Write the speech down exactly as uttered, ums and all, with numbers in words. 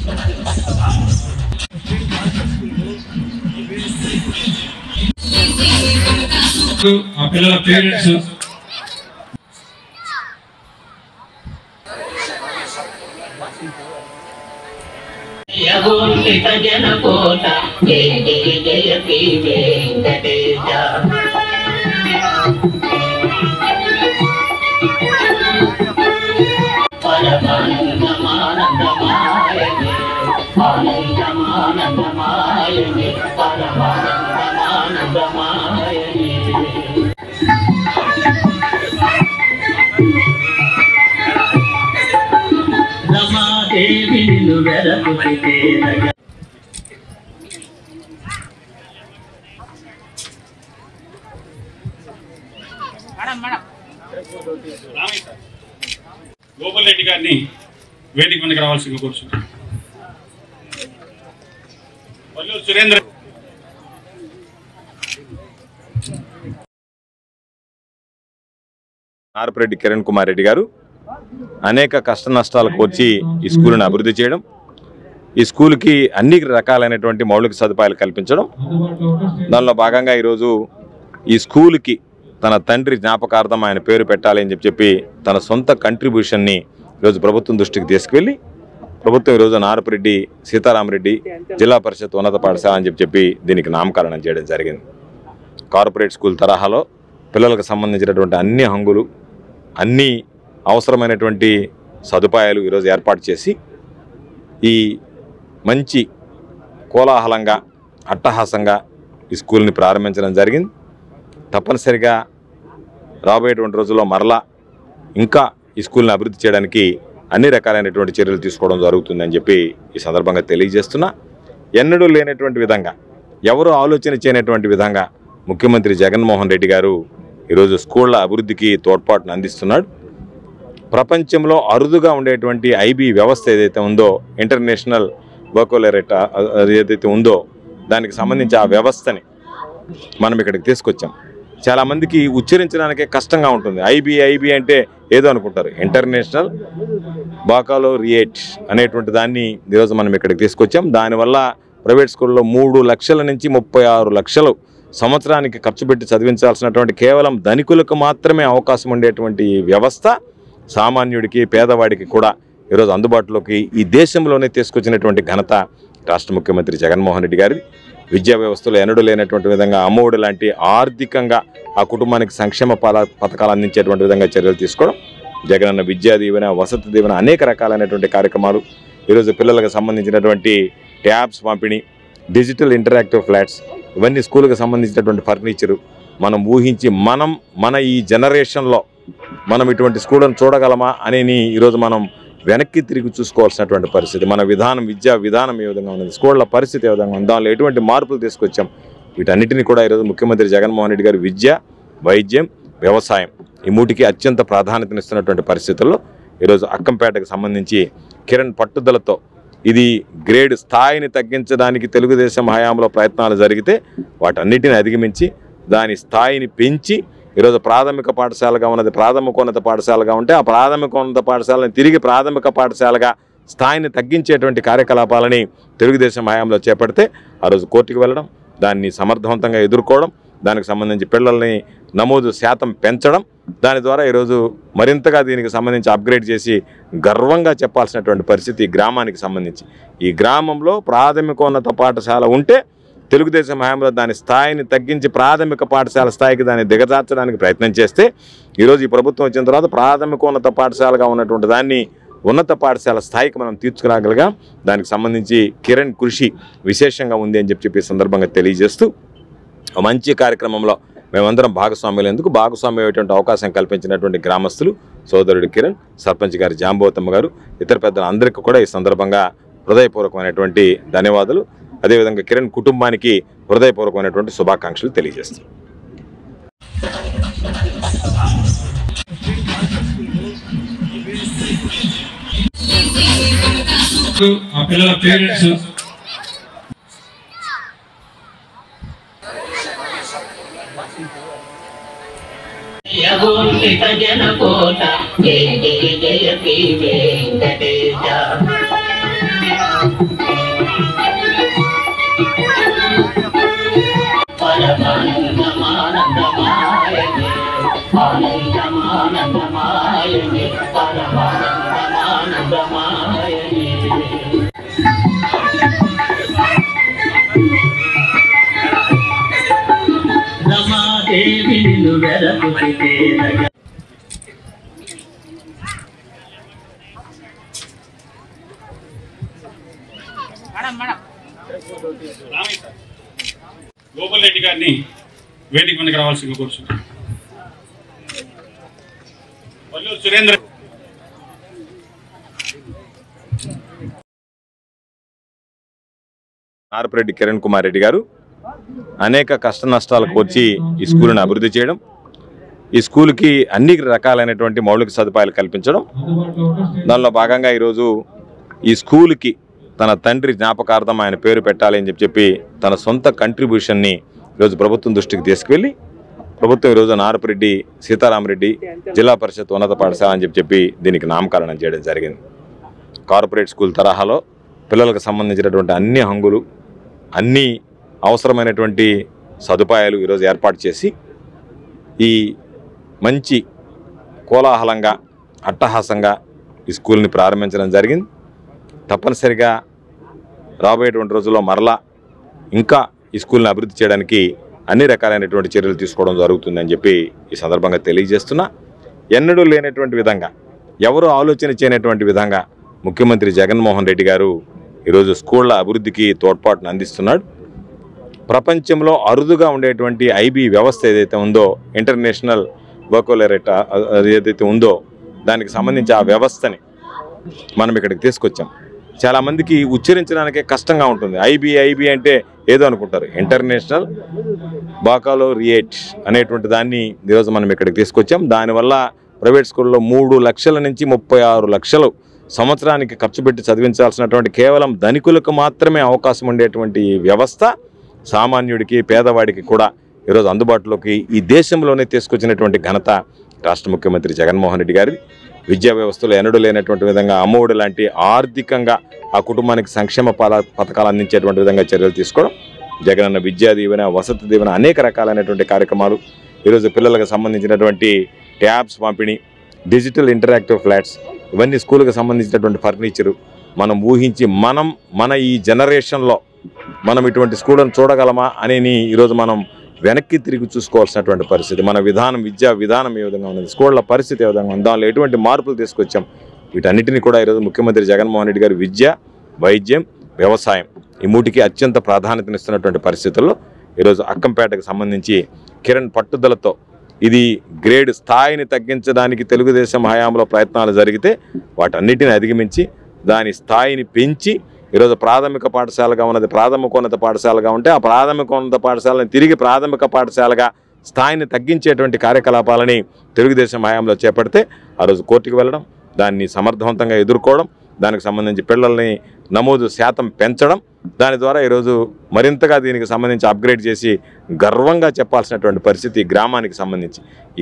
ఆ పిల్లల పేరెంట్స్ జనకోట జయ జయ జయ శ్రీ వెంకటేశ పరమానందమానందమాయనే ఆనందమానందమాయనే పరమానందమానందమాయనే రమాదేవి నిన్ను వెరపుతే గోపాల్ రెడ్డి గారిని వేదిక మీదకి రావాల్సిందిగా కోరుచున్నాను. వల్లూరు సురేంద్ర నారపురెడ్డి కిరణ్ కుమార్ రెడ్డి గారు అనేక కష్ట నష్టాలకు వచ్చి ఈ స్కూల్ని అభివృద్ధి చేయడం, ఈ స్కూల్కి అన్ని రకాలైనటువంటి మౌలిక సదుపాయాలు కల్పించడం, దానిలో భాగంగా ఈరోజు ఈ స్కూల్కి తన తండ్రి జ్ఞాపకార్థం ఆయన పేరు పెట్టాలి అని చెప్పి చెప్పి తన సొంత కంట్రిబ్యూషన్ని ఈరోజు ప్రభుత్వం దృష్టికి తీసుకువెళ్ళి ప్రభుత్వం ఈరోజు నారపురెడ్డి సీతారామరెడ్డి జిల్లా పరిషత్ ఉన్నత పాఠశాల అని చెప్పి చెప్పి దీనికి నామకరణం చేయడం జరిగింది. కార్పొరేట్ స్కూల్ తరహాలో పిల్లలకు సంబంధించినటువంటి అన్ని హంగులు, అన్ని అవసరమైనటువంటి సదుపాయాలు ఈరోజు ఏర్పాటు చేసి ఈ మంచి కోలాహలంగా అట్టహాసంగా ఈ స్కూల్ని ప్రారంభించడం జరిగింది. తప్పనిసరిగా రాబోయేటువంటి రోజుల్లో మరలా ఇంకా ఈ స్కూల్ని అభివృద్ధి చేయడానికి అన్ని రకాలైనటువంటి చర్యలు తీసుకోవడం జరుగుతుందని చెప్పి ఈ సందర్భంగా తెలియజేస్తున్నా. ఎన్నడూ లేనటువంటి విధంగా, ఎవరు ఆలోచన చేయనటువంటి విధంగా ముఖ్యమంత్రి జగన్మోహన్ రెడ్డి గారు ఈరోజు స్కూళ్ళ అభివృద్ధికి తోడ్పాటును అందిస్తున్నాడు. ప్రపంచంలో అరుదుగా ఉండేటువంటి ఐబీ వ్యవస్థ ఏదైతే ఉందో, ఇంటర్నేషనల్ బకోలరేట్ ఏదైతే ఉందో, దానికి సంబంధించి ఆ వ్యవస్థని మనం ఇక్కడికి తీసుకొచ్చాం. చాలామందికి ఉచ్చరించడానికే కష్టంగా ఉంటుంది. ఐబీ ఐబీ అంటే ఏదో అనుకుంటారు. ఇంటర్నేషనల్ బాకాలోరియేట్ అనేటువంటి దాన్ని ఈరోజు మనం ఇక్కడికి తీసుకొచ్చాం. దానివల్ల ప్రైవేట్ స్కూల్లో మూడు లక్షల నుంచి ముప్పై ఆరు లక్షలు సంవత్సరానికి ఖర్చు పెట్టి చదివించాల్సినటువంటి కేవలం ధనికులకు మాత్రమే అవకాశం ఉండేటువంటి వ్యవస్థ సామాన్యుడికి, పేదవాడికి కూడా ఈరోజు అందుబాటులోకి ఈ దేశంలోనే తీసుకొచ్చినటువంటి ఘనత రాష్ట్ర ముఖ్యమంత్రి జగన్మోహన్ రెడ్డి గారి. విద్యా వ్యవస్థలో ఎన్నడూ లేనటువంటి విధంగా అమ్మఒడి లాంటి ఆర్థికంగా ఆ కుటుంబానికి సంక్షేమ పథకాలు అందించేటువంటి విధంగా చర్యలు తీసుకోవడం, జగనన్న విద్యా దీవెన, వసతి దీవెన, అనేక రకాలైనటువంటి కార్యక్రమాలు, ఈరోజు పిల్లలకు సంబంధించినటువంటి ట్యాబ్స్ పంపిణీ, డిజిటల్ ఇంటరాక్టివ్ ఫ్లాట్స్, ఇవన్నీ స్కూల్కి సంబంధించినటువంటి ఫర్నిచరు మనం ఊహించి మనం మన ఈ జనరేషన్లో మనం ఇటువంటి స్కూళ్ళను చూడగలమా అని ఈరోజు మనం వెనక్కి తిరిగి చూసుకోవాల్సినటువంటి పరిస్థితి. మన విధానం, విద్యా విధానం ఏ విధంగా ఉన్నది, స్కూళ్ళ పరిస్థితి ఏ విధంగా ఉంది, దానిలో ఎటువంటి మార్పులు తీసుకొచ్చాం, వీటన్నిటిని కూడా ఈరోజు ముఖ్యమంత్రి జగన్మోహన్ రెడ్డి గారు విద్య, వైద్యం, వ్యవసాయం ఈ మూటికి అత్యంత ప్రాధాన్యతనిస్తున్నటువంటి పరిస్థితుల్లో ఈరోజు అక్కంపేటకు సంబంధించి కిరణ్ పట్టుదలతో ఇది గ్రేడ్ స్థాయిని తగ్గించడానికి తెలుగుదేశం హయాంలో ప్రయత్నాలు జరిగితే వాటన్నిటిని అధిగమించి దాని స్థాయిని పెంచి ఈరోజు ప్రాథమిక పాఠశాలగా ఉన్నది ప్రాథమికోన్నత పాఠశాలగా ఉంటే ఆ ప్రాథమికోన్నత పాఠశాలని తిరిగి ప్రాథమిక పాఠశాలగా స్థాయిని తగ్గించేటువంటి కార్యకలాపాలని తెలుగుదేశం హయాంలో చేపడితే ఆ రోజు కోర్టుకు వెళ్ళడం, దాన్ని సమర్థవంతంగా ఎదుర్కోవడం, దానికి సంబంధించి పిల్లల్ని నమోదు శాతం పెంచడం, దాని ద్వారా ఈరోజు మరింతగా దీనికి సంబంధించి అప్గ్రేడ్ చేసి గర్వంగా చెప్పాల్సినటువంటి పరిస్థితి ఈ గ్రామానికి సంబంధించి. ఈ గ్రామంలో ప్రాథమికోన్నత పాఠశాల ఉంటే తెలుగుదేశం హయాంలో దాని స్థాయిని తగ్గించి ప్రాథమిక పాఠశాల స్థాయికి దాన్ని దిగజార్చడానికి ప్రయత్నం చేస్తే ఈరోజు ఈ ప్రభుత్వం వచ్చిన తర్వాత ప్రాథమికోన్నత పాఠశాలగా ఉన్నటువంటి దాన్ని ఉన్నత పాఠశాల స్థాయికి మనం తీర్చుకురాగలిగా. దానికి సంబంధించి కిరణ్ కృషి విశేషంగా ఉంది అని చెప్పి చెప్పి సందర్భంగా తెలియజేస్తూ మంచి కార్యక్రమంలో మేమందరం భాగస్వామ్యులందుకు భాగస్వామ్యమైనటువంటి అవకాశం కల్పించినటువంటి గ్రామస్తులు సోదరుడు కిరణ్, సర్పంచ్ గారి జాంబవతమ్మ గారు, ఇతర పెద్దలందరికీ కూడా ఈ సందర్భంగా హృదయపూర్వకమైనటువంటి ధన్యవాదాలు. అదేవిధంగా కిరణ్ కుటుంబానికి హృదయపూర్వకమైనటువంటి శుభాకాంక్షలు తెలియజేస్తాం. ఆ పిల్లల పేరెంట్స్ జనకోట జయ జయ జయ శ్రీ వెంకటేశ ఆనందమానందమాయని పరమానందమానందమాయని రమాదేవి నిన్ను వెరపుచితే గోపాల్ రెడ్డి గారిని వేదిక మీదకి రావాల్సిందిగా కోరుచున్నాను. వల్లూరు సురేంద్ర నారపరెడ్డి కిరణ్ కుమార్ రెడ్డి గారు అనేక కష్ట నష్టాలకు వచ్చి ఈ స్కూల్ని అభివృద్ధి చేయడం, ఈ స్కూల్కి అన్ని రకాలైనటువంటి మౌలిక సదుపాయాలు కల్పించడం, దానిలో భాగంగా ఈరోజు ఈ స్కూల్కి తన తండ్రి జ్ఞాపకార్థం ఆయన పేరు పెట్టాలి అని చెప్పి చెప్పి తన సొంత కంట్రిబ్యూషన్ని ఈరోజు ప్రభుత్వం దృష్టికి తీసుకువెళ్ళి ప్రభుత్వం ఈరోజు నారపరెడ్డి సీతారామరెడ్డి జిల్లా పరిషత్ ఉన్నత పాఠశాల అని చెప్పి చెప్పి దీనికి నామకరణం చేయడం జరిగింది. కార్పొరేట్ స్కూల్ తరహాలో పిల్లలకు సంబంధించినటువంటి అన్ని హంగులు, అన్ని అవసరమైనటువంటి సదుపాయాలు ఈరోజు ఏర్పాటు చేసి ఈ మంచి కోలాహలంగా అట్టహాసంగా ఈ స్కూల్ని ప్రారంభించడం జరిగింది. తప్పనిసరిగా రాబోయేటువంటి రోజుల్లో మరలా ఇంకా ఈ స్కూల్ని అభివృద్ధి చేయడానికి అన్ని రకాలైనటువంటి చర్యలు తీసుకోవడం జరుగుతుందని చెప్పి ఈ సందర్భంగా తెలియజేస్తున్నా. ఎన్నడూ లేనటువంటి విధంగా, ఎవరు ఆలోచన చేయనటువంటి విధంగా ముఖ్యమంత్రి జగన్మోహన్ రెడ్డి గారు ఈరోజు స్కూళ్ళ అభివృద్ధికి తోడ్పాటును అందిస్తున్నాడు. ప్రపంచంలో అరుదుగా ఉండేటువంటి ఐబీ వ్యవస్థ ఏదైతే ఉందో, ఇంటర్నేషనల్ బకోలరేట్ ఏదైతే ఉందో, దానికి సంబంధించి ఆ వ్యవస్థని మనం ఇక్కడికి తీసుకొచ్చాం. చాలామందికి ఉచ్చరించడానికే కష్టంగా ఉంటుంది. ఐబీ ఐబీ అంటే ఏదో అనుకుంటారు. ఇంటర్నేషనల్ బాకాలోరియేట్ అనేటువంటి దాన్ని ఈరోజు మనం ఇక్కడికి తీసుకొచ్చాం. దానివల్ల ప్రైవేట్ స్కూల్లో మూడు లక్షల నుంచి ముప్పై ఆరు లక్షలు సంవత్సరానికి ఖర్చు పెట్టి చదివించాల్సినటువంటి కేవలం ధనికులకు మాత్రమే అవకాశం ఉండేటువంటి వ్యవస్థ సామాన్యుడికి, పేదవాడికి కూడా ఈరోజు అందుబాటులోకి ఈ దేశంలోనే తీసుకొచ్చినటువంటి ఘనత రాష్ట్ర ముఖ్యమంత్రి జగన్మోహన్ రెడ్డి గారి. విద్యా వ్యవస్థలో ఎన్నడూ లేనటువంటి విధంగా అమ్మఒడి లాంటి ఆర్థికంగా ఆ కుటుంబానికి సంక్షేమ పథకాలు అందించేటువంటి విధంగా చర్యలు తీసుకోవడం, జగనన్న విద్యా దీవెన, వసతి దీవెన, అనేక రకాలైనటువంటి కార్యక్రమాలు, ఈరోజు పిల్లలకు సంబంధించినటువంటి ట్యాబ్స్ పంపిణీ, డిజిటల్ ఇంటరాక్టివ్ ఫ్లాట్స్, ఇవన్నీ స్కూల్కి సంబంధించినటువంటి ఫర్నిచరు మనం ఊహించి మనం మన ఈ జనరేషన్లో మనం ఇటువంటి స్కూళ్ళను చూడగలమా అని ఈరోజు మనం వెనక్కి తిరిగి చూసుకోవాల్సినటువంటి పరిస్థితి. మన విధానం, విద్యా విధానం ఏ విధంగా ఉన్నది, స్కూళ్ళ పరిస్థితి ఏ విధంగా ఉంది, దానిలో ఎటువంటి మార్పులు తీసుకొచ్చాం, వీటన్నిటిని కూడా ఈరోజు ముఖ్యమంత్రి జగన్మోహన్ రెడ్డి గారు విద్య, వైద్యం, వ్యవసాయం ఈ మూటికి అత్యంత ప్రాధాన్యతనిస్తున్నటువంటి పరిస్థితుల్లో ఈరోజు అక్కంపేటకు సంబంధించి కిరణ్ పట్టుదలతో ఇది గ్రేడ్ స్థాయిని తగ్గించడానికి తెలుగుదేశం హయాంలో ప్రయత్నాలు జరిగితే వాటన్నిటిని అధిగమించి దాని స్థాయిని పెంచి ఈరోజు ప్రాథమిక పాఠశాలగా ఉన్నది ప్రాథమికోన్నత పాఠశాలగా ఉంటే ఆ ప్రాథమికోన్నత పాఠశాలని తిరిగి ప్రాథమిక పాఠశాలగా స్థాయిని తగ్గించేటువంటి కార్యకలాపాలని తెలుగుదేశం హయాంలో చేపడితే ఆ రోజు కోర్టుకు వెళ్ళడం, దాన్ని సమర్థవంతంగా ఎదుర్కోవడం, దానికి సంబంధించి పిల్లల్ని నమోదు శాతం పెంచడం, దాని ద్వారా ఈరోజు మరింతగా దీనికి సంబంధించి అప్గ్రేడ్ చేసి గర్వంగా చెప్పాల్సినటువంటి పరిస్థితి గ్రామానికి సంబంధించి.